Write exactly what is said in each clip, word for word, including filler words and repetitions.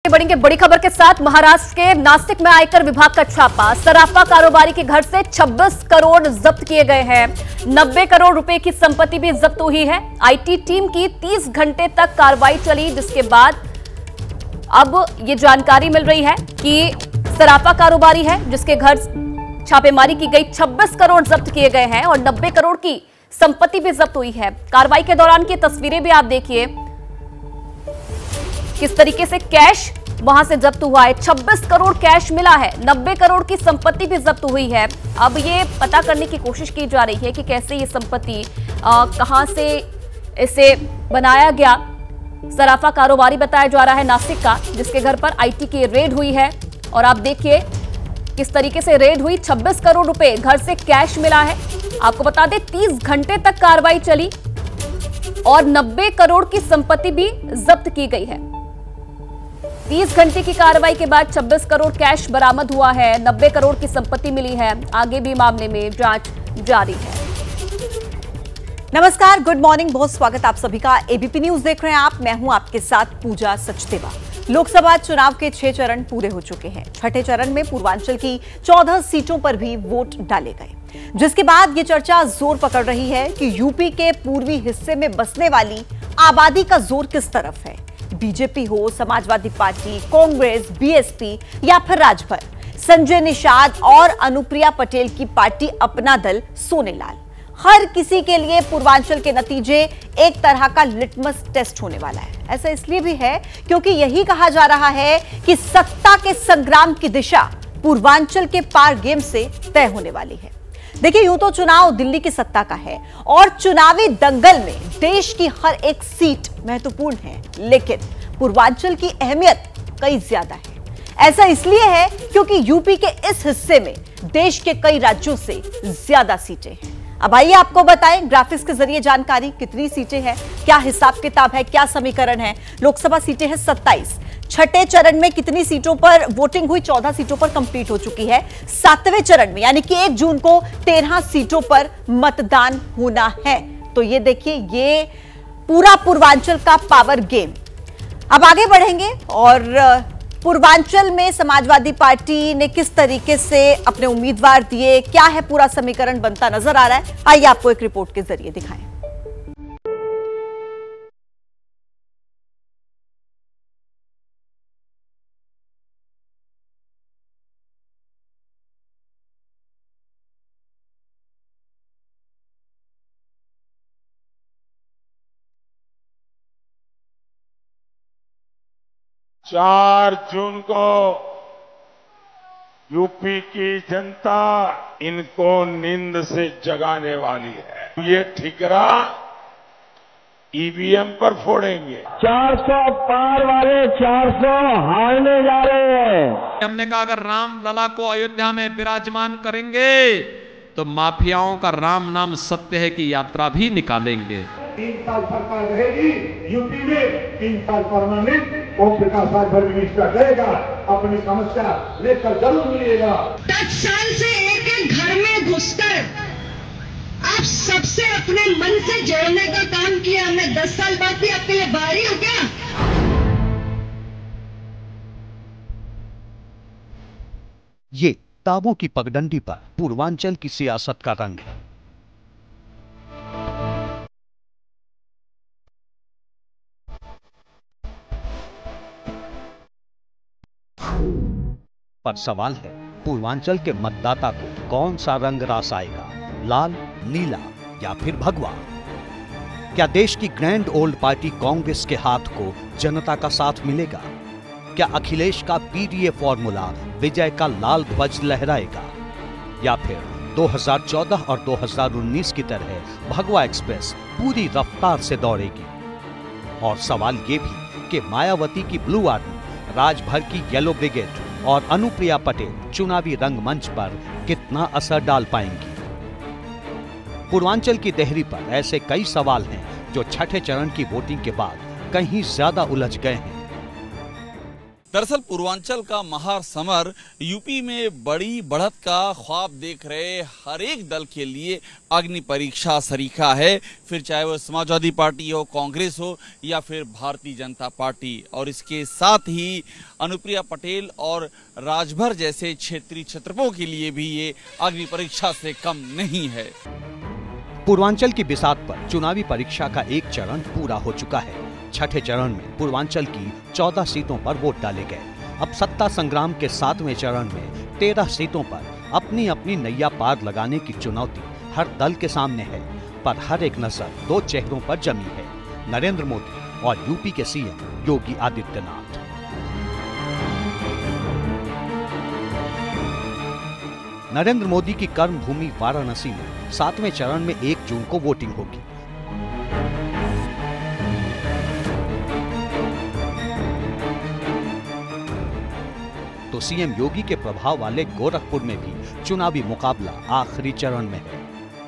आगे बढ़ेंगे बड़ी खबर के साथ। महाराष्ट्र के नासिक में आयकर विभाग का छापा, सराफा कारोबारी के घर से छब्बीस करोड़ जब्त किए गए हैं। नब्बे करोड़ रुपए की संपत्ति भी जब्त हुई है। आईटी टीम की तीस घंटे तक कार्रवाई चली, जिसके बाद अब ये जानकारी मिल रही है कि सराफा कारोबारी है जिसके घर छापेमारी की गई, छब्बीस करोड़ जब्त किए गए हैं और नब्बे करोड़ की संपत्ति भी जब्त हुई है। कार्रवाई के दौरान की तस्वीरें भी आप देखिए, किस तरीके से कैश वहां से जब्त हुआ है। छब्बीस करोड़ कैश मिला है, नब्बे करोड़ की संपत्ति भी जब्त हुई है। अब ये पता करने की कोशिश की जा रही है कि कैसे ये संपत्ति कहां से इसे बनाया गया। सराफा कारोबारी बताया जा रहा है नासिक का, जिसके घर पर आईटी की रेड हुई है और आप देखिए किस तरीके से रेड हुई। छब्बीस करोड़ रुपए घर से कैश मिला है। आपको बता दें तीस घंटे तक कार्रवाई चली और नब्बे करोड़ की संपत्ति भी जब्त की गई है। तीस घंटे की कार्रवाई के बाद छब्बीस करोड़ कैश बरामद हुआ है, नब्बे करोड़ की संपत्ति मिली है। आगे भी मामले में जांच जारी है। नमस्कार, गुड मॉर्निंग, बहुत स्वागत आप सभी का। एबीपी न्यूज देख रहे हैं आप, मैं हूं आपके साथ पूजा सचदेवा। लोकसभा चुनाव के छह चरण पूरे हो चुके हैं। छठे चरण में पूर्वांचल की चौदह सीटों पर भी वोट डाले गए, जिसके बाद ये चर्चा जोर पकड़ रही है कि यूपी के पूर्वी हिस्से में बसने वाली आबादी का जोर किस तरफ है। बीजेपी हो, समाजवादी पार्टी, कांग्रेस, बीएसपी या फिर राजभर। संजय निषाद और अनुप्रिया पटेल की पार्टी अपना दल सोनेलाल, हर किसी के लिए पूर्वांचल के नतीजे एक तरह का लिटमस टेस्ट होने वाला है। ऐसा इसलिए भी है क्योंकि यही कहा जा रहा है कि सत्ता के संग्राम की दिशा पूर्वांचल के पार गेम से तय होने वाली है। देखिए, यूं तो चुनाव दिल्ली की सत्ता का है और चुनावी दंगल में देश की हर एक सीट महत्वपूर्ण है, लेकिन पूर्वांचल की अहमियत कई ज्यादा है। ऐसा इसलिए है क्योंकि यूपी के इस हिस्से में देश के कई राज्यों से ज्यादा सीटें हैं। अब आइए आपको बताएं ग्राफिक्स के जरिए जानकारी, कितनी सीटें हैं, क्या हिसाब किताब है, क्या समीकरण है। लोकसभा सीटें हैं सत्ताईस। छठे चरण में कितनी सीटों पर वोटिंग हुई? चौदह सीटों पर कंप्लीट हो चुकी है। सातवें चरण में यानी कि एक जून को तेरह सीटों पर मतदान होना है। तो ये देखिए, ये पूरा पूर्वांचल का पावर गेम। अब आगे बढ़ेंगे और पूर्वांचल में समाजवादी पार्टी ने किस तरीके से अपने उम्मीदवार दिए, क्या है पूरा समीकरण बनता नजर आ रहा है। आइए आपको एक रिपोर्ट के जरिए दिखाएं। चार जून को यूपी की जनता इनको नींद से जगाने वाली है। ये ठिकरा ईवीएम पर फोड़ेंगे। चार सौ पार वाले चार सौ हारने जा रहे हैं। हमने कहा अगर राम लला को अयोध्या में विराजमान करेंगे तो माफियाओं का राम नाम सत्य है की यात्रा भी निकालेंगे। तीन साल सरकार रहेगी यूपी में, तीन साल परमानेंट ओम प्रकाश राजभर मिनिस्टर रहेगा, अपनी समस्या लेकर जरूर मिलेगा। दस साल से एक एक घर में घुसकर आप सबसे अपने मन से जोड़ने का काम किया हमने। दस साल बाद भी आपके लिए भारी हो गया। ये ताबों की पगडंडी पर पूर्वांचल की सियासत का रंग है। पर सवाल है, पूर्वांचल के मतदाता को कौन सा रंग रास आएगा? लाल, नीला या फिर भगवा? क्या देश की ग्रैंड ओल्ड पार्टी कांग्रेस के हाथ को जनता का साथ मिलेगा? क्या अखिलेश का पीडीए फॉर्मूला विजय का लाल ध्वज लहराएगा? या फिर दो हज़ार चौदह और दो हज़ार उन्नीस की तरह भगवा एक्सप्रेस पूरी रफ्तार से दौड़ेगी? और सवाल यह भी कि मायावती की ब्लू आर्मी, राजभर की येलो ब्रिगेड और अनुप्रिया पटेल चुनावी रंगमंच पर कितना असर डाल पाएंगी? पूर्वांचल की देहरी पर ऐसे कई सवाल हैं जो छठे चरण की वोटिंग के बाद कहीं ज्यादा उलझ गए हैं। दरअसल पूर्वांचल का महासमर यूपी में बड़ी बढ़त का ख्वाब देख रहे हर एक दल के लिए अग्नि परीक्षा सरीखा है, फिर चाहे वो समाजवादी पार्टी हो, कांग्रेस हो या फिर भारतीय जनता पार्टी। और इसके साथ ही अनुप्रिया पटेल और राजभर जैसे क्षेत्रीय छत्रपों के लिए भी ये अग्नि परीक्षा से कम नहीं है। पूर्वांचल की बिसात पर चुनावी परीक्षा का एक चरण पूरा हो चुका है। छठे चरण में पूर्वांचल की चौदह सीटों पर वोट डाले गए। अब सत्ता संग्राम के सातवें चरण में तेरह सीटों पर अपनी अपनी नैया पार लगाने की चुनौती हर दल के सामने है, पर हर एक नजर दो चेहरों पर जमी है, नरेंद्र मोदी और यूपी के सीएम योगी आदित्यनाथ। नरेंद्र मोदी की कर्मभूमि वाराणसी में सातवें चरण में एक जून को वोटिंग होगी। तो सीएम योगी के प्रभाव वाले गोरखपुर में भी चुनावी मुकाबला आखिरी चरण में है।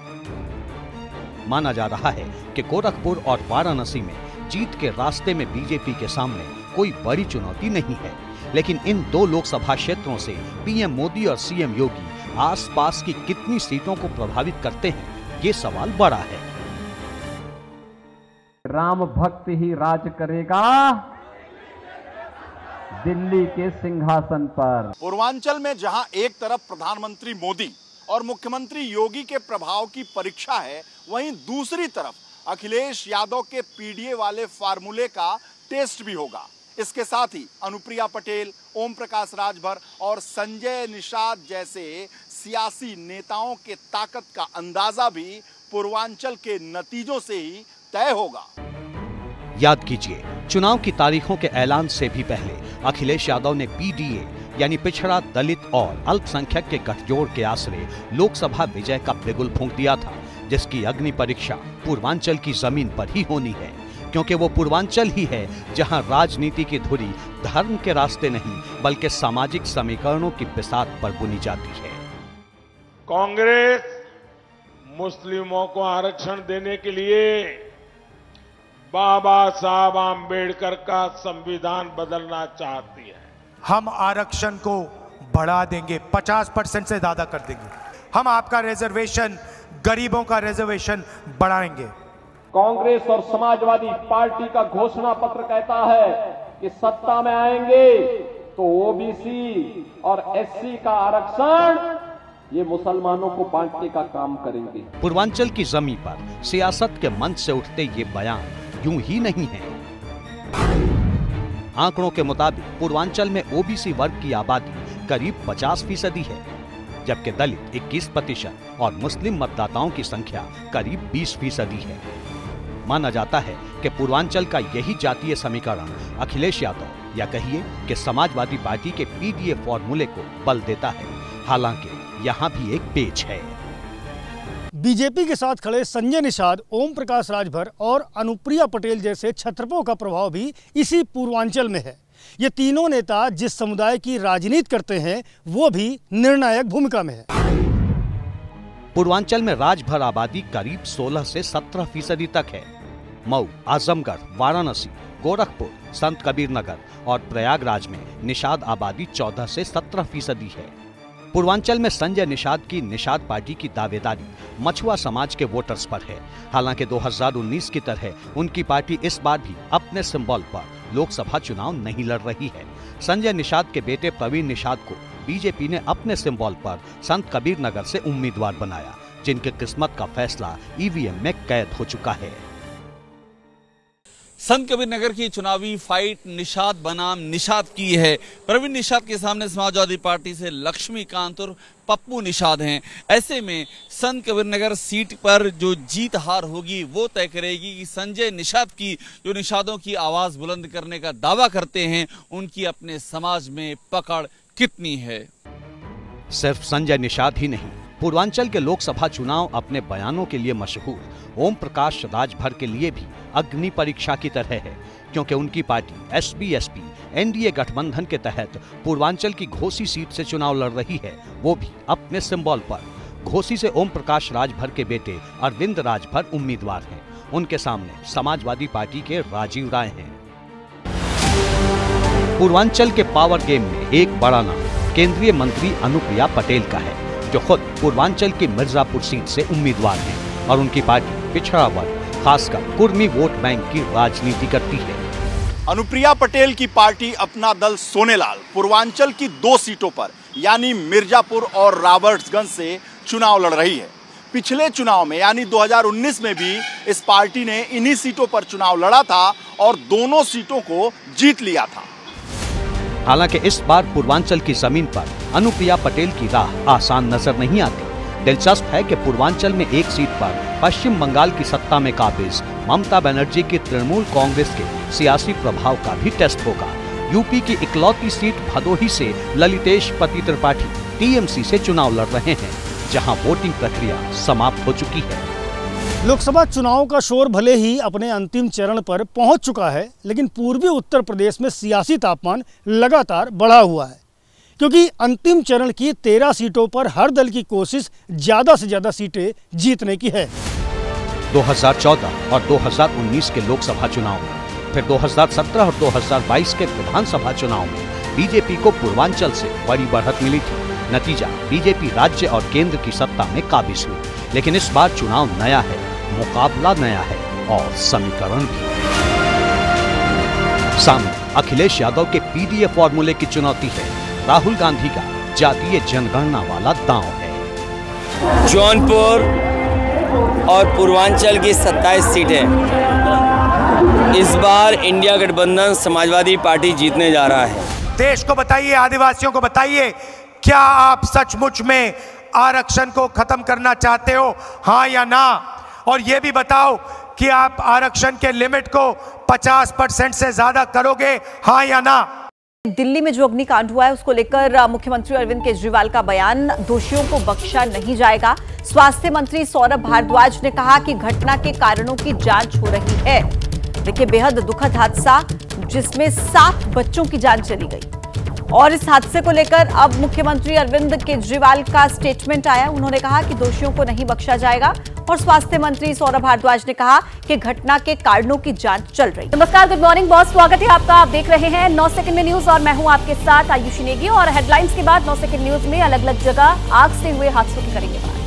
माना जा रहा है कि गोरखपुर और वाराणसी में जीत के रास्ते में बीजेपी के सामने कोई बड़ी चुनौती नहीं है, लेकिन इन दो लोकसभा क्षेत्रों से पीएम मोदी और सीएम योगी आसपास की कितनी सीटों को प्रभावित करते हैं, ये सवाल बड़ा है। राम भक्त ही राज करेगा दिल्ली के सिंहासन पर। पूर्वांचल में जहां एक तरफ प्रधानमंत्री मोदी और मुख्यमंत्री योगी के प्रभाव की परीक्षा है, वहीं दूसरी तरफ अखिलेश यादव के पीडीए वाले फार्मूले का टेस्ट भी होगा। इसके साथ ही अनुप्रिया पटेल, ओम प्रकाश राजभर और संजय निषाद जैसे सियासी नेताओं के ताकत का अंदाजा भी पूर्वांचल के नतीजों से ही तय होगा। याद कीजिए, चुनाव की तारीखों के ऐलान से भी पहले अखिलेश यादव ने पीडीए यानी पिछड़ा, दलित और अल्पसंख्यक के गठजोड़ के आसरे लोकसभा विजय का बिगुल फूंक दिया था, जिसकी अग्नि परीक्षा पूर्वांचल की जमीन पर ही होनी है, क्योंकि वो पूर्वांचल ही है जहां राजनीति की धुरी धर्म के रास्ते नहीं बल्कि सामाजिक समीकरणों की बिसात पर बुनी जाती है। कांग्रेस मुस्लिमों को आरक्षण देने के लिए बाबा साहब आम्बेडकर का संविधान बदलना चाहती है। हम आरक्षण को बढ़ा देंगे, पचास परसेंट से ज्यादा कर देंगे। हम आपका रिजर्वेशन, गरीबों का रिजर्वेशन बढ़ाएंगे। कांग्रेस और समाजवादी पार्टी का घोषणा पत्र कहता है कि सत्ता में आएंगे तो ओबीसी और एससी का आरक्षण ये मुसलमानों को बांटने का काम करेंगे। पूर्वांचल की जमीन पर सियासत के मंच से उठते ये बयान यूं ही नहीं है। आंकड़ों के मुताबिक पूर्वांचल में ओबीसी वर्ग की आबादी करीब पचास फीसदी है, जबकि दलित इक्कीस प्रतिशत और मुस्लिम मतदाताओं की संख्या करीब बीस फीसदी है। माना जाता है कि पूर्वांचल का यही जातीय समीकरण अखिलेश यादव या कहिए कि समाजवादी पार्टी के पीडीए फॉर्मूले को बल देता है। हालांकि यहाँ भी एक पेच है। बीजेपी के साथ खड़े संजय निषाद, ओम प्रकाश राजभर और अनुप्रिया पटेल जैसे छत्रपों का प्रभाव भी इसी पूर्वांचल में है। ये तीनों नेता जिस समुदाय की राजनीति करते हैं वो भी निर्णायक भूमिका में है। पूर्वांचल में राजभर आबादी करीब सोलह से सत्रह फीसदी तक है। मऊ, आजमगढ़, वाराणसी, गोरखपुर, संत कबीर नगर और प्रयागराज में निषाद आबादी चौदह से सत्रह फीसदी है। पूर्वांचल में संजय निषाद की निषाद पार्टी की दावेदारी मछुआ समाज के वोटर्स पर है। हालांकि दो हज़ार उन्नीस की तरह उनकी पार्टी इस बार भी अपने सिंबल पर लोकसभा चुनाव नहीं लड़ रही है। संजय निषाद के बेटे प्रवीण निषाद को बीजेपी ने अपने सिंबल पर संत कबीर नगर से उम्मीदवार बनाया, जिनकी किस्मत का फैसला ईवीएम में कैद हो चुका है। संत कबीर नगर की चुनावी फाइट निषाद बनाम निषाद की है। प्रवीण निषाद के सामने समाजवादी पार्टी से लक्ष्मीकांत और पप्पू निषाद हैं। ऐसे में संत कबीर नगर सीट पर जो जीत हार होगी वो तय करेगी कि संजय निषाद की, जो निषादों की आवाज बुलंद करने का दावा करते हैं, उनकी अपने समाज में पकड़ कितनी है। सिर्फ संजय निषाद ही नहीं, पूर्वांचल के लोकसभा चुनाव अपने बयानों के लिए मशहूर ओम प्रकाश राजभर के लिए भी अग्नि परीक्षा की तरह है, क्योंकि उनकी पार्टी एसपी एसपी एनडीए गठबंधन के तहत पूर्वांचल की घोसी सीट से चुनाव लड़ रही है, वो भी अपने सिंबल पर। घोसी से ओम प्रकाश राजभर के बेटे अरविंद राजभर उम्मीदवार हैं। उनके सामने समाजवादी पार्टी के राजीव राय हैं। पूर्वांचल के पावर गेम में एक बड़ा नाम केंद्रीय मंत्री अनुप्रिया पटेल का है, जो खुद पूर्वांचल की मिर्जापुर सीट से उम्मीदवार हैं और उनकी पार्टी पिछड़ा वर्ग खासकर कुर्मी वोट बैंक की राजनीति करती है। अनुप्रिया पटेल की पार्टी अपना दल सोनेलाल पूर्वांचल की दो सीटों पर यानी मिर्जापुर और रॉबर्ट्सगंज से चुनाव लड़ रही है। पिछले चुनाव में यानी दो हज़ार उन्नीस में भी इस पार्टी ने इन्हीं सीटों पर चुनाव लड़ा था और दोनों सीटों को जीत लिया था। हालांकि इस बार पूर्वांचल की जमीन पर अनुप्रिया पटेल की राह आसान नजर नहीं आती। दिलचस्प है कि पूर्वांचल में एक सीट पर पश्चिम बंगाल की सत्ता में काबिज ममता बनर्जी की तृणमूल कांग्रेस के सियासी प्रभाव का भी टेस्ट होगा। यूपी की इकलौती सीट भदोही से ललितेश पति त्रिपाठी टीएमसी से चुनाव लड़ रहे हैं, जहां वोटिंग प्रक्रिया समाप्त हो चुकी है। लोकसभा चुनाव का शोर भले ही अपने अंतिम चरण पर पहुंच चुका है, लेकिन पूर्वी उत्तर प्रदेश में सियासी तापमान लगातार बढ़ा हुआ है, क्योंकि अंतिम चरण की तेरह सीटों पर हर दल की कोशिश ज्यादा से ज्यादा सीटें जीतने की है। दो हज़ार चौदह और दो हज़ार उन्नीस के लोकसभा चुनाव में, फिर दो हज़ार सत्रह और दो हज़ार बाईस के विधानसभा चुनाव में बीजेपी को पूर्वांचल से बड़ी बढ़त मिली थी। नतीजा बीजेपी राज्य और केंद्र की सत्ता में काबिज हुई। लेकिन इस बार चुनाव नया है, मुकाबला नया है और समीकरण भी। सामने अखिलेश यादव के पीडीए फॉर्मूले की चुनौती है। राहुल गांधी का जातीय जनगणना वाला दांव है। जौनपुर और पूर्वांचल की सत्ताईस सीटें इस बार इंडिया गठबंधन समाजवादी पार्टी जीतने जा रहा है। देश को बताइए, आदिवासियों को बताइए, क्या आप सचमुच में आरक्षण को खत्म करना चाहते हो, हाँ या ना? और ये भी बताओ कि आप आरक्षण के लिमिट को पचास परसेंट से ज्यादा करोगे, हाँ या ना? दिल्ली में जो अग्निकांड हुआ है उसको लेकर मुख्यमंत्री अरविंद केजरीवाल का बयान, दोषियों को बख्शा नहीं जाएगा। स्वास्थ्य मंत्री सौरभ भारद्वाज ने कहा कि घटना के कारणों की जांच हो रही है। देखिए, बेहद दुखद हादसा जिसमें सात बच्चों की जान चली गई, और इस हादसे को लेकर अब मुख्यमंत्री अरविंद केजरीवाल का स्टेटमेंट आया। उन्होंने कहा कि दोषियों को नहीं बख्शा जाएगा और स्वास्थ्य मंत्री सौरभ भारद्वाज ने कहा कि घटना के कारणों की जांच चल रही है। नमस्कार, गुड मॉर्निंग, बहुत स्वागत है आपका। आप देख रहे हैं नौ सेकंड में न्यूज और मैं हूं आपके साथ आयुषी नेगी। और हेडलाइंस के बाद नौ सेकंड न्यूज में अलग अलग जगह आग से हुए हादसों की करेंगे बात।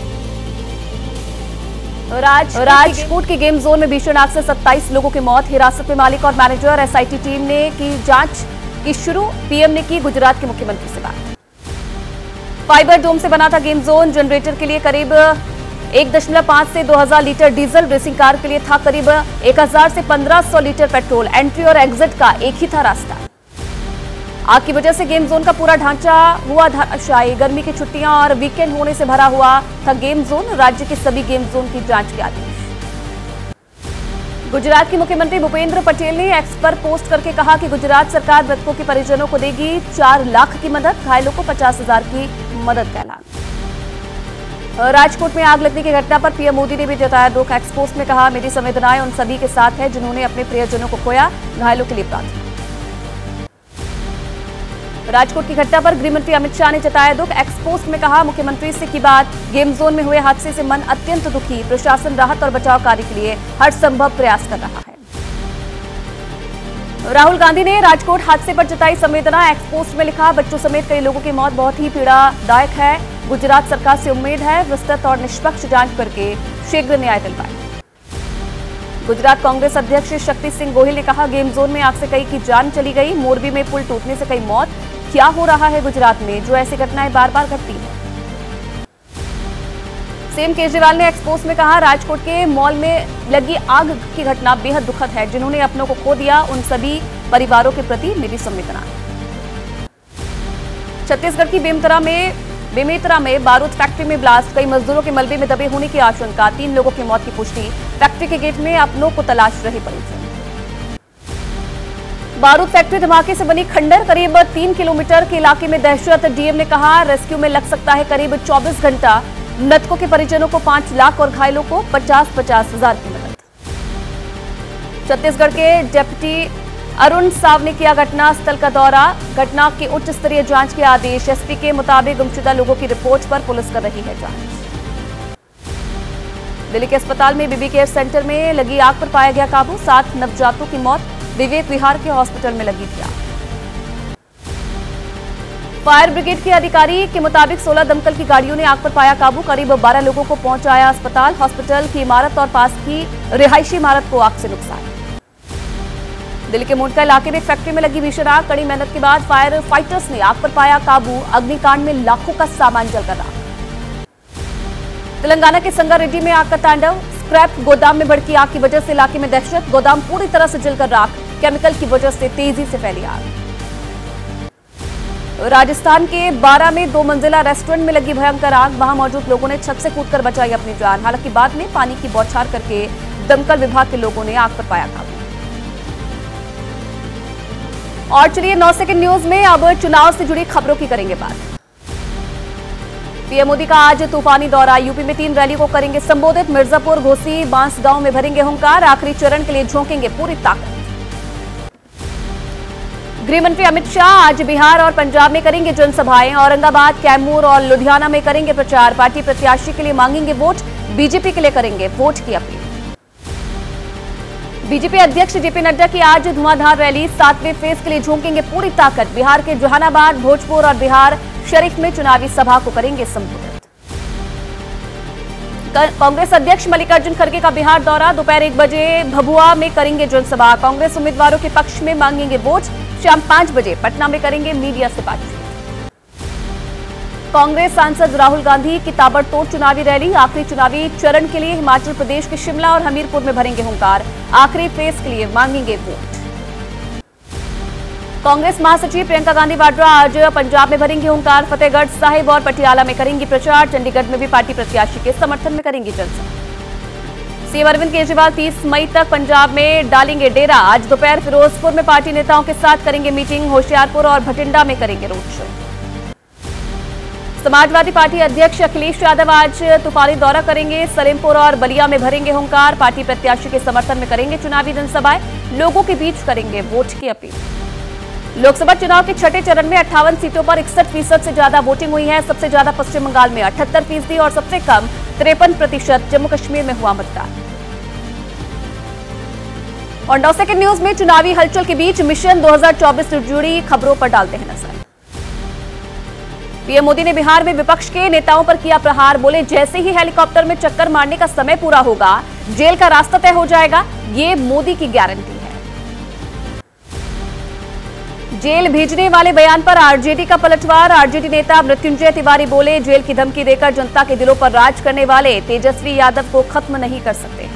राज राजकोट के गेम जोन में भीषण आग से सत्ताईस लोगों की मौत, हिरासत में मालिक और मैनेजर। एसआईटी टीम ने की जांच की शुरू, पीएम ने की गुजरात के मुख्यमंत्री से बात। फाइबर डोम से बना था गेम जोन, जनरेटर के लिए करीब एक दशमलव पांच से दो हज़ार लीटर डीजल, रेसिंग कार के लिए था करीब एक हज़ार से पंद्रह सौ लीटर पेट्रोल। एंट्री और एग्जिट का एक ही था रास्ता। आग की वजह से गेम जोन का पूरा ढांचा हुआ धराशायी। गर्मी की छुट्टियां और वीकेंड होने से भरा हुआ था गेम जोन। राज्य के सभी गेम जोन की जांच के आदेश। गुजरात के मुख्यमंत्री भूपेंद्र पटेल ने एक्स पर पोस्ट करके कहा कि गुजरात सरकार मृतकों के परिजनों को देगी चार लाख की मदद, घायलों को पचास हजार की मदद का ऐलान। राजकोट में आग लगने की घटना पर पीएम मोदी ने भी जताया दुख। एक्स पोस्ट में कहा, मेरी संवेदनाएं उन सभी के साथ है जिन्होंने अपने प्रियजनों को खोया, घायलों के लिए प्रार्थना। राजकोट की घटना पर गृह मंत्री अमित शाह ने जताया दुख। एक्स पोस्ट में कहा, मुख्यमंत्री से की बात, गेम जोन में हुए हादसे से मन अत्यंत दुखी, प्रशासन राहत और बचाव कार्य के लिए हर संभव प्रयास कर रहा है। राहुल गांधी ने राजकोट हादसे पर जताई संवेदना। एक्स पोस्ट में लिखा, बच्चों समेत कई लोगों की मौत बहुत ही पीड़ादायक है। गुजरात सरकार से उम्मीद है विस्तृत और निष्पक्ष जांच करके शीघ्र न्याय दिलवाए। गुजरात कांग्रेस अध्यक्ष शक्ति सिंह गोहिल ने कहा, गेम जोन में आग से कई की जान चली गई, मोरबी में पुल टूटने से कई मौत। क्या हो रहा है गुजरात में जो ऐसी घटनाएं बार बार घटती है। सीएम केजरीवाल ने एक्सपोज में कहा, राजकोट के मॉल में लगी आग की घटना बेहद दुखद है। जिन्होंने अपनों को खो दिया उन सभी परिवारों के प्रति मेरी संवेदना। छत्तीसगढ़ की बेमेतरा में बेमेतरा में बारूद फैक्ट्री में ब्लास्ट, कई मजदूरों के मलबे में दबे होने की आशंका, तीन लोगों की मौत की पुष्टि। फैक्ट्री के गेट में अपनों को तलाश रहे परिजन। बारूद फैक्ट्री धमाके से बनी खंडर, करीब तीन किलोमीटर के इलाके में दहशत। डीएम ने कहा, रेस्क्यू में लग सकता है करीब चौबीस घंटा। मृतकों के परिजनों को पांच लाख और घायलों को पचास पचास हजार की मदद। छत्तीसगढ़ के डिप्टी अरुण साव ने किया घटना स्थल का दौरा, घटना की उच्च स्तरीय जांच के आदेश। एसपी के मुताबिक गुमशुदा लोगों की रिपोर्ट पर पुलिस कर रही है जांच। दिल्ली के अस्पताल में बेबी केयर सेंटर में लगी आग पर पाया गया काबू, सात नवजातों की मौत। विवेक विहार के हॉस्पिटल में लगी थी आग। फायर ब्रिगेड के अधिकारी के मुताबिक सोलह दमकल की गाड़ियों ने आग पर पाया काबू। करीब बारह लोगों को पहुंचाया अस्पताल। हॉस्पिटल की इमारत और पास की रिहायशी इमारत को आग से नुकसान। दिल्ली के मोटका इलाके में फैक्ट्री में लगी भीषण आग। कड़ी मेहनत के बाद फायर फाइटर्स ने आग पर पाया काबू। अग्निकांड में लाखों का सामान जलकर राख। तेलंगाना के संगारेड्डी में आग का तांडव। स्क्रैप गोदाम में भड़की आग की वजह से इलाके में दहशत। गोदाम पूरी तरह से जलकर राख। केमिकल की वजह से तेजी से फैली आग। राजस्थान के बारा में दो मंजिला रेस्टोरेंट में लगी भयंकर आग। वहां मौजूद लोगों ने छत से कूदकर बचाई अपनी जान। हालांकि बाद में पानी की बौछार करके दमकल विभाग के लोगों ने आग पर पाया काबू। और चलिए नौ सेकंड न्यूज में अब चुनाव से जुड़ी खबरों की करेंगे बात। पीएम मोदी का आज तूफानी दौरा। यूपी में तीन रैली को करेंगे संबोधित। मिर्जापुर, घोसी, बांसगांव में भरेंगे हुंकार। आखिरी चरण के लिए झोंकेंगे पूरी ताकत। गृह मंत्री अमित शाह आज बिहार और पंजाब में करेंगे जनसभाएं। औरंगाबाद, कैमूर और लुधियाना में करेंगे प्रचार। पार्टी प्रत्याशी के लिए मांगेंगे वोट। बीजेपी के लिए करेंगे वोट की अपील। बीजेपी अध्यक्ष जेपी नड्डा की आज धुआंधार रैली। सातवें फेज के लिए झोंकेंगे पूरी ताकत। बिहार के जहानाबाद, भोजपुर और बिहार शरीफ में चुनावी सभा को करेंगे संबोधित। कांग्रेस अध्यक्ष मल्लिकार्जुन खड़गे का बिहार दौरा। दोपहर एक बजे भभुआ में करेंगे जनसभा। कांग्रेस उम्मीदवारों के पक्ष में मांगेंगे वोट। शाम पांच बजे पटना में करेंगे मीडिया से बातचीत। कांग्रेस सांसद राहुल गांधी की ताबड़तोड़ चुनावी रैली। आखिरी चुनावी चरण के लिए हिमाचल प्रदेश के शिमला और हमीरपुर में भरेंगे हुंकार। आखिरी फेज के लिए मांगेंगे वोट। कांग्रेस महासचिव प्रियंका गांधी वाड्रा आज पंजाब में भरेंगे हुंकार। फतेहगढ़ साहिब और पटियाला में करेंगी प्रचार। चंडीगढ़ में भी पार्टी प्रत्याशी के समर्थन में करेंगी जनसभा। सीएम अरविंद केजरीवाल तीस मई तक पंजाब में डालेंगे डेरा। आज दोपहर फिरोजपुर में पार्टी नेताओं के साथ करेंगे मीटिंग। होशियारपुर और भटिंडा में करेंगे रोड शो। समाजवादी पार्टी अध्यक्ष अखिलेश यादव आज तूफानी दौरा करेंगे। सलेमपुर और बलिया में भरेंगे हुंकार। पार्टी प्रत्याशी के समर्थन में करेंगे चुनावी जनसभाएं। लोगों के बीच करेंगे वोट की अपील। लोकसभा चुनाव के छठे चरण में अट्ठावन सीटों पर इकसठ फीसद से ज्यादा वोटिंग हुई है। सबसे ज्यादा पश्चिम बंगाल में अठहत्तर फीसदी और सबसे कम तिरपन प्रतिशत जम्मू कश्मीर में हुआ मतदान। और नौ सेकंड न्यूज में चुनावी हलचल के बीच मिशन दो हज़ार चौबीस से जुड़ी खबरों पर डालते हैं नजर। पीएम मोदी ने बिहार में विपक्ष के नेताओं पर किया प्रहार। बोले जैसे ही हेलीकॉप्टर में चक्कर मारने का समय पूरा होगा जेल का रास्ता तय हो जाएगा। ये मोदी की गारंटी है। जेल भेजने वाले बयान पर आरजेडी का पलटवार। आरजेडी नेता मृत्युंजय तिवारी बोले जेल की धमकी देकर जनता के दिलों पर राज करने वाले तेजस्वी यादव को खत्म नहीं कर सकते।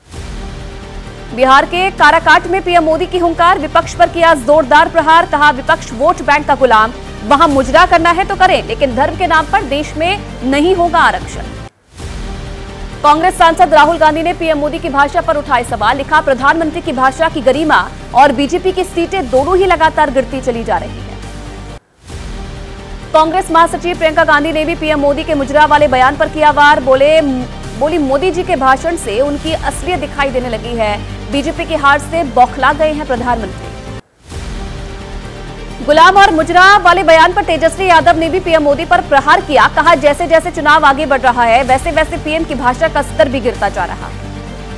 बिहार के काराकाट में पीएम मोदी की हुंकार। विपक्ष पर किया जोरदार प्रहार। कहा विपक्ष वोट बैंक का गुलाम। वहां मुजरा करना है तो करें, लेकिन धर्म के नाम पर देश में नहीं होगा आरक्षण। कांग्रेस सांसद राहुल गांधी ने पीएम मोदी की भाषा पर उठाए सवाल। लिखा प्रधानमंत्री की भाषा की गरिमा और बीजेपी की सीटें दोनों ही लगातार गिरती चली जा रही है। कांग्रेस महासचिव प्रियंका गांधी ने भी पीएम मोदी के मुजरा वाले बयान पर किया वार। बोले बोली मोदी जी के भाषण से उनकी असलियत दिखाई देने लगी है। बीजेपी की हार से बौखला गए हैं प्रधानमंत्री। गुलाम और मुजरा वाले बयान पर तेजस्वी यादव ने भी पीएम मोदी पर प्रहार किया। कहा जैसे जैसे चुनाव आगे बढ़ रहा है वैसे वैसे पीएम की भाषा का स्तर भी गिरता जा रहा है।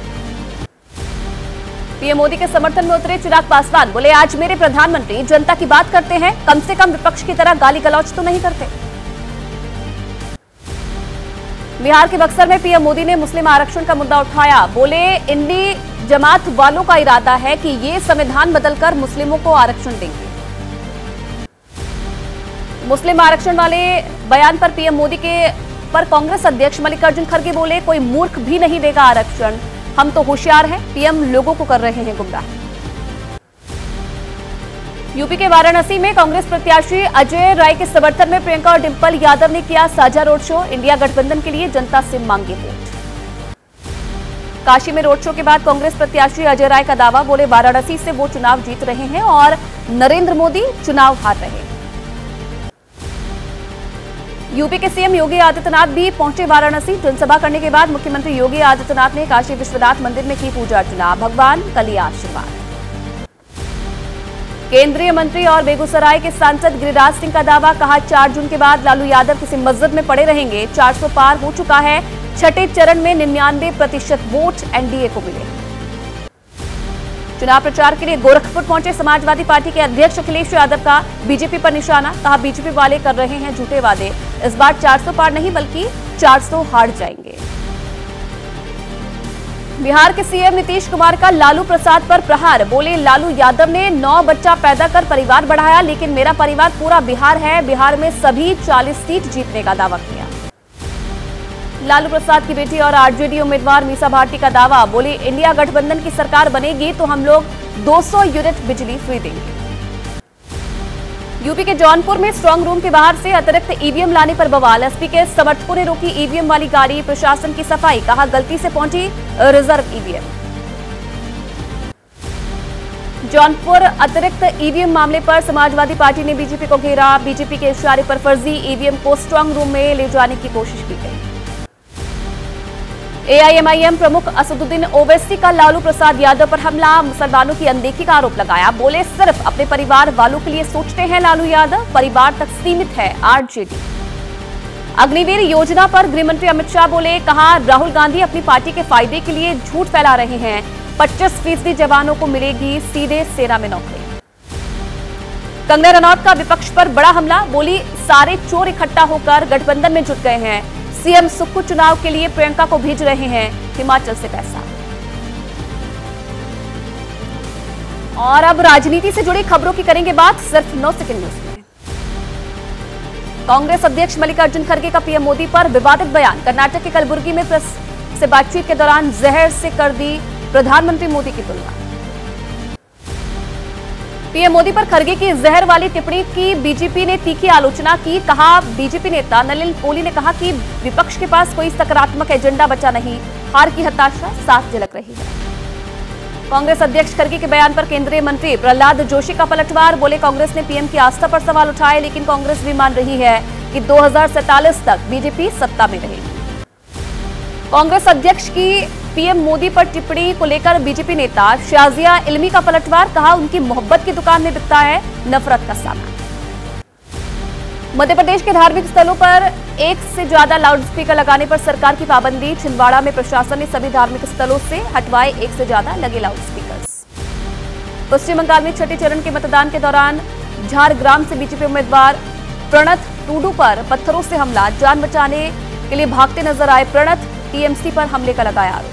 पीएम मोदी के समर्थन में उतरे चिराग पासवान। बोले आज मेरे प्रधानमंत्री जनता की बात करते हैं, कम से कम विपक्ष की तरह गाली गलौज तो नहीं करते। बिहार के बक्सर में पीएम मोदी ने मुस्लिम आरक्षण का मुद्दा उठाया। बोले इंडी जमात वालों का इरादा है कि ये संविधान बदलकर मुस्लिमों को आरक्षण देंगे। मुस्लिम आरक्षण वाले बयान पर पीएम मोदी के पर कांग्रेस अध्यक्ष मल्लिकार्जुन खड़गे बोले कोई मूर्ख भी नहीं देगा आरक्षण, हम तो होशियार हैं। पीएम लोगों को कर रहे हैं गुमराह। यूपी के वाराणसी में कांग्रेस प्रत्याशी अजय राय के समर्थन में प्रियंका और डिंपल यादव ने किया साझा रोड शो। इंडिया गठबंधन के लिए जनता से मांगे वोट। काशी में रोड शो के बाद कांग्रेस प्रत्याशी अजय राय का दावा। बोले वाराणसी से वो चुनाव जीत रहे हैं और नरेंद्र मोदी चुनाव हार रहे हैं। यूपी के सीएम योगी आदित्यनाथ भी पहुंचे वाराणसी। जनसभा करने के बाद मुख्यमंत्री योगी आदित्यनाथ ने काशी विश्वनाथ मंदिर में की पूजा अर्चना। भगवान का लिया आशीर्वाद। केंद्रीय मंत्री और बेगूसराय के सांसद गिरिराज सिंह का दावा। कहा चार जून के बाद लालू यादव किसी मस्जिद में पड़े रहेंगे। चार सौ पार हो चुका है। छठे चरण में निन्यानवे प्रतिशत वोट एनडीए को मिले। चुनाव प्रचार के लिए गोरखपुर पहुंचे समाजवादी पार्टी के अध्यक्ष अखिलेश यादव का बीजेपी पर निशाना, कहा बीजेपी वाले कर रहे हैं झूठे वादे, इस बार चार सौ पार नहीं बल्कि चार सौ हार जाएंगे। बिहार के सीएम नीतीश कुमार का लालू प्रसाद पर प्रहार, बोले लालू यादव ने नौ बच्चा पैदा कर परिवार बढ़ाया, लेकिन मेरा परिवार पूरा बिहार है, बिहार में सभी चालीस सीट जीतने का दावा किया। लालू प्रसाद की बेटी और आरजेडी उम्मीदवार मीसा भारती का दावा, बोले इंडिया गठबंधन की सरकार बनेगी तो हम लोग दो सौ यूनिट बिजली फ्री देंगे। यूपी के जौनपुर में स्ट्रांग रूम के बाहर से अतिरिक्त ईवीएम लाने पर बवाल, एसपी के समर्थकों ने रोकी ईवीएम वाली गाड़ी, प्रशासन की सफाई, कहा गलती से पहुंची रिजर्व ईवीएम। जौनपुर अतिरिक्त ईवीएम मामले पर समाजवादी पार्टी ने बीजेपी को घेरा, बीजेपी के इशारे पर फर्जी ईवीएम को स्ट्रांग रूम में ले जाने की कोशिश की गई। एआईएमआईएम प्रमुख असदुद्दीन ओवैसी का लालू प्रसाद यादव पर हमला, मुसलमानों की अनदेखी का आरोप लगाया, बोले सिर्फ अपने परिवार वालों के लिए सोचते हैं लालू यादव, परिवार तक सीमित है आरजेडी। अग्निवीर योजना पर गृहमंत्री अमित शाह बोले, कहा राहुल गांधी अपनी पार्टी के फायदे के लिए झूठ फैला रहे हैं, पच्चीस फीसदी जवानों को मिलेगी सीधे सेना में नौकरी। कंगना रनौत का विपक्ष पर बड़ा हमला, बोली सारे चोर इकट्ठा होकर गठबंधन में जुट गए हैं, सीएम सुक्खू चुनाव के लिए प्रियंका को भेज रहे हैं हिमाचल से पैसा। और अब राजनीति से जुड़ी खबरों की करेंगे बात सिर्फ नौ सेकंड न्यूज में। कांग्रेस अध्यक्ष मल्लिकार्जुन खड़गे का पीएम मोदी पर विवादित बयान, कर्नाटक के कलबुर्गी में प्रेस से बातचीत के दौरान जहर से कर दी प्रधानमंत्री मोदी की तुलना। पीएम मोदी पर खड़गे की जहर वाली टिप्पणी की बीजेपी ने तीखी आलोचना की, कहा बीजेपी नेता नलिन कोहली ने कहा कि विपक्ष के पास कोई सकारात्मक एजेंडा बचा नहीं, हार की हताशा साफ झलक रही है। कांग्रेस अध्यक्ष खड़गे के बयान पर केंद्रीय मंत्री प्रहलाद जोशी का पलटवार, बोले कांग्रेस ने पीएम की आस्था पर सवाल उठाए, लेकिन कांग्रेस भी मान रही है कि दो हजार सैंतालीस तक बीजेपी सत्ता में रहेगी। कांग्रेस अध्यक्ष की पीएम मोदी पर टिप्पणी को लेकर बीजेपी नेता शाजिया इल्मी का पलटवार, कहा उनकी मोहब्बत की दुकान में बिकता है नफरत का सामान। मध्य प्रदेश के धार्मिक स्थलों पर एक से ज्यादा लाउडस्पीकर लगाने पर सरकार की पाबंदी, छिंदवाड़ा में प्रशासन ने सभी धार्मिक स्थलों से हटवाए एक से ज्यादा लगे लाउडस्पीकर्स। पश्चिम बंगाल में छठे चरण के मतदान के दौरान झारग्राम से बीजेपी उम्मीदवार प्रणत टूडू पर पत्थरों से हमला, जान बचाने के लिए भागते नजर आए प्रणत, टीएमसी पर हमले का लगाया आरोप।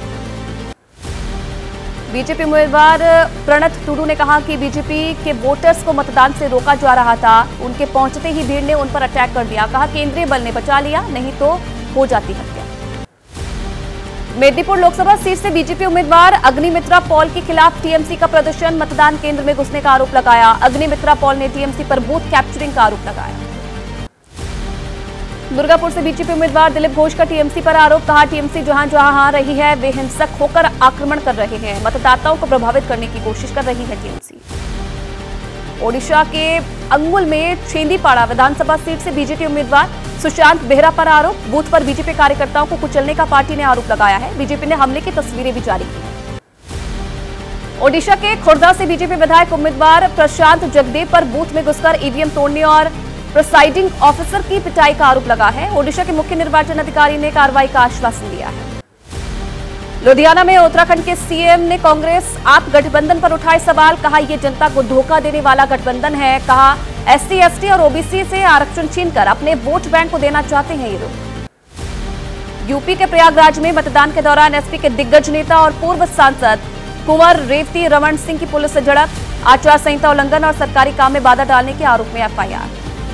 बीजेपी उम्मीदवार प्रणत टूडू ने कहा कि बीजेपी के वोटर्स को मतदान से रोका जा रहा था, उनके पहुंचते ही भीड़ ने उन पर अटैक कर दिया, कहा केंद्रीय बल ने बचा लिया, नहीं तो हो जाती हत्या। मेदिनीपुर लोकसभा सीट से बीजेपी उम्मीदवार अग्निमित्रा पॉल के खिलाफ टीएमसी का प्रदर्शन, मतदान केंद्र में घुसने का आरोप लगाया, अग्निमित्रा पॉल ने टीएमसी पर बूथ कैप्चरिंग का आरोप लगाया। दुर्गापुर से बीजेपी उम्मीदवार दिलीप घोष का टीएमसी पर आरोप, कहा टीएमसी जहां जहां रही है वे हिंसक होकर आक्रमण कर रहे हैं, मतदाताओं को प्रभावित करने की कोशिश कर रही है टीएमसी। ओडिशा के अंगुल में छेंदीपाड़ा विधानसभा सीट से बीजेपी उम्मीदवार सुशांत बेहरा पर आरोप, बूथ पर बीजेपी कार्यकर्ताओं को कुचलने का पार्टी ने आरोप लगाया है, बीजेपी ने हमले की तस्वीरें भी जारी की। ओडिशा के खुर्दा से बीजेपी विधायक उम्मीदवार प्रशांत जगदेव पर बूथ में घुसकर ईवीएम तोड़ने और प्रिसाइडिंग ऑफिसर की पिटाई का आरोप लगा है, ओडिशा के मुख्य निर्वाचन अधिकारी ने कार्रवाई का आश्वासन दिया है। लुधियाना में उत्तराखंड के सीएम ने कांग्रेस आप गठबंधन पर उठाए सवाल, कहा यह जनता को धोखा देने वाला गठबंधन है, कहा एससी एसटी और ओबीसी से आरक्षण छीनकर अपने वोट बैंक को देना चाहते हैं ये लोग। यूपी के प्रयागराज में मतदान के दौरान एसपी के दिग्गज नेता और पूर्व सांसद कुंवर रेवती रमन सिंह की पुलिस से झड़प, आचार संहिता उल्लंघन और सरकारी काम में बाधा डालने के आरोप में एफआईआर।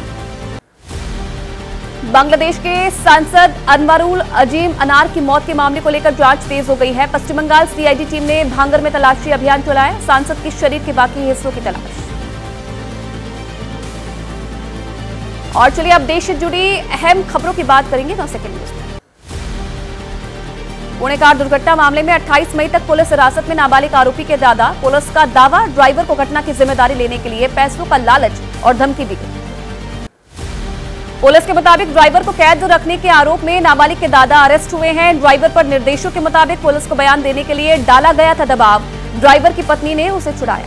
बांग्लादेश के सांसद अनवरुल अजीम अनार की मौत के मामले को लेकर जांच तेज हो गई है, पश्चिम बंगाल सीआईडी टीम ने भांगर में तलाशी अभियान चलाया, सांसद के शरीर के बाकी हिस्सों की तलाश। और चलिए अब देश से जुड़ी अहम खबरों की बात करेंगे नौ सेकंड में। पुणे कार दुर्घटना मामले में अट्ठाईस मई तक पुलिस हिरासत में नाबालिग आरोपी के दादा, पुलिस का दावा ड्राइवर को घटना की जिम्मेदारी लेने के लिए पैसों का लालच और धमकी दी गई। पुलिस के मुताबिक ड्राइवर को कैद रखने के आरोप में नाबालिग के दादा अरेस्ट हुए हैं, ड्राइवर पर निर्देशों के मुताबिक पुलिस को बयान देने के लिए डाला गया था दबाव, ड्राइवर की पत्नी ने उसे छुड़ाया।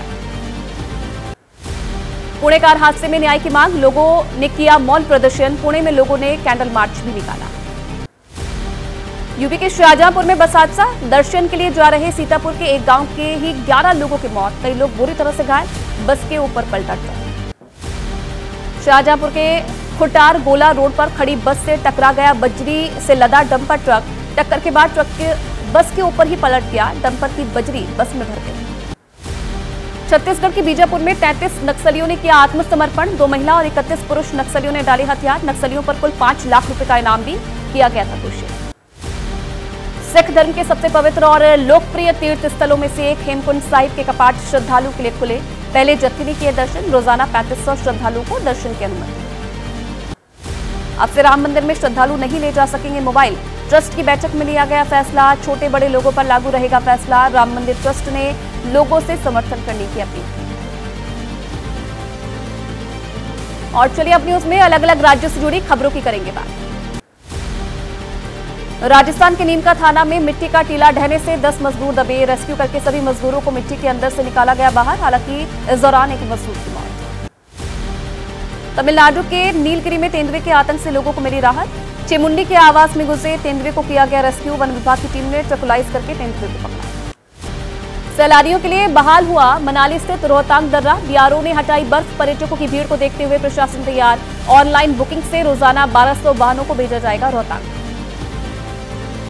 पुणे कार हादसे में न्याय की मांग, लोगों ने किया मौन प्रदर्शन, पुणे में लोगों ने कैंडल मार्च भी निकाला। यूपी के शाहजहांपुर में बस हादसा, दर्शन के लिए जा रहे सीतापुर के एक गांव के ही ग्यारह लोगों की मौत, कई लोग बुरी तरह से घायल, बस के ऊपर पलटा ट्रक। शाहजहांपुर के खुटार गोला रोड पर खड़ी बस से टकरा गया बजरी से लदा डंपर ट्रक, टक्कर के बाद ट्रक के बस के ऊपर ही पलट गया, डंपर की बजरी बस में भर गई। छत्तीसगढ़ के बीजापुर में तैंतीस नक्सलियों ने किया आत्मसमर्पण, दो महिला और इकतीस पुरुष नक्सलियों ने डाले हथियार, नक्सलियों पर कुल पांच लाख रुपए का इनाम भी किया गया था घोषित। सिख धर्म के सबसे पवित्र और लोकप्रिय तीर्थ स्थलों में से एक हेमकुंड साहिब के कपाट श्रद्धालु के लिए खुले, पहले जत्थे ने किए दर्शन, रोजाना पैंतीस सौ श्रद्धालुओं को दर्शन की अनुमति। अब से राम मंदिर में श्रद्धालु नहीं ले जा सकेंगे मोबाइल, ट्रस्ट की बैठक में लिया गया फैसला, छोटे बड़े लोगों पर लागू रहेगा फैसला, राम मंदिर ट्रस्ट ने लोगों से समर्थन करने की अपील। और चलिए अब न्यूज में अलग अलग राज्यों से जुड़ी खबरों की करेंगे बात। राजस्थान के नीमका थाना में मिट्टी का टीला ढहने से दस मजदूर दबे, रेस्क्यू करके सभी मजदूरों को मिट्टी के अंदर से निकाला गया बाहर, हालांकि इस दौरान एक मजदूर की मौत। तमिलनाडु के नीलगिरी में तेंदुए के आतंक से लोगों को मिली राहत, चेमुंडी के आवास में घुसे तेंदुए को किया गया रेस्क्यू, वन विभाग की टीम ने ट्रकुलाइज करके तेंदुए को पकड़ा। सैलानियों के लिए बहाल हुआ मनाली स्थित रोहतांग दर्रा, बीआरओ ने हटाई बर्फ, पर्यटकों की भीड़ को देखते हुए प्रशासन तैयार, ऑनलाइन बुकिंग से रोजाना बारह सौ वाहनों को भेजा जाएगा रोहतांग।